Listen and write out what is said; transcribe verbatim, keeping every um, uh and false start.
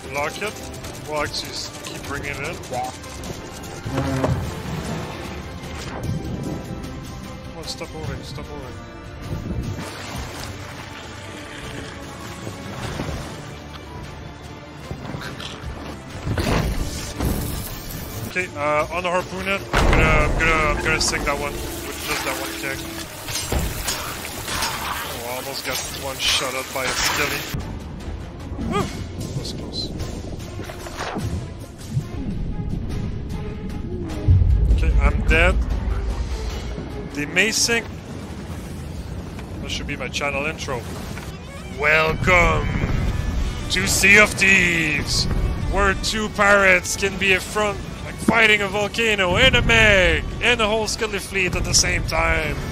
Lock it. Well, actually, just keep bringing it in. Yeah. Come on, stop moving, stop moving. Okay, uh, on the harpoon it, I'm gonna, I'm gonna, I'm gonna sink that one with just that one kick. Oh, I almost got one shot out by a Skelly. Whew, that was close. Okay, I'm dead. They may sink. That should be my channel intro. Welcome to Sea of Thieves, where two pirates can be in front, like fighting a volcano and a meg and a whole Skelly fleet at the same time.